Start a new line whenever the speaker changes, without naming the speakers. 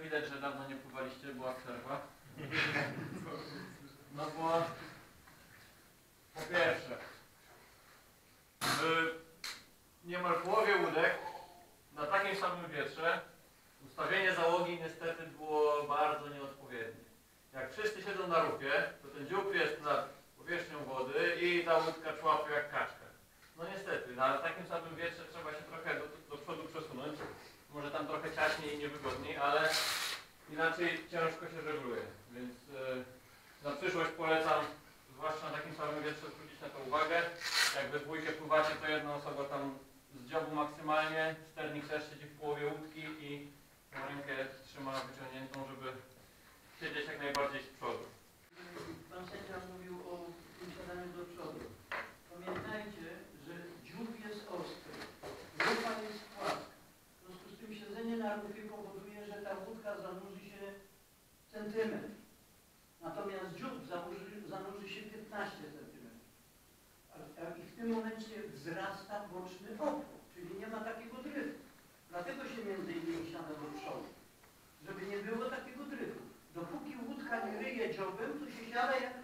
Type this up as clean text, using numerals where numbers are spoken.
widać, że dawno nie pływaliście, była przerwa. No bo po pierwsze, w niemal połowie łódek na takim samym wietrze ustawienie załogi niestety było bardzo nieodpowiednie. Jak wszyscy siedzą na rufie, to ten dziób jest nad powierzchnią wody i ta łódka człapie jak kaczka. No niestety, na takim samym wietrze trzeba się trochę do przodu przesunąć. Może tam trochę ciaśniej i niewygodniej, ale inaczej ciężko się żegluje. Więc na przyszłość polecam, zwłaszcza na takim samym wietrze, zwrócić na to uwagę. Jak we dwójkę pływacie, to jedna osoba tam z dziobu maksymalnie, sternik też siedzi w połowie łódki i tą rękę trzyma wyciągniętą, żeby siedzieć jak najbardziej z przodu.
Pan sędzia mówił o siadaniu do przodu. Pamiętajcie, że dziób jest ostry, rufa jest płaska. W związku z tym siedzenie na rufie powoduje, że ta łódka zanurzy się centymetr. Natomiast dziób zanurzy się 15 cm. I w tym momencie wzrasta boczny opór, czyli nie ma takiego dryfu. Dlatego się między innymi siada do przodu, żeby nie było takiego dryfu. Dopóki łódka nie ryje dziobem, to się siada jak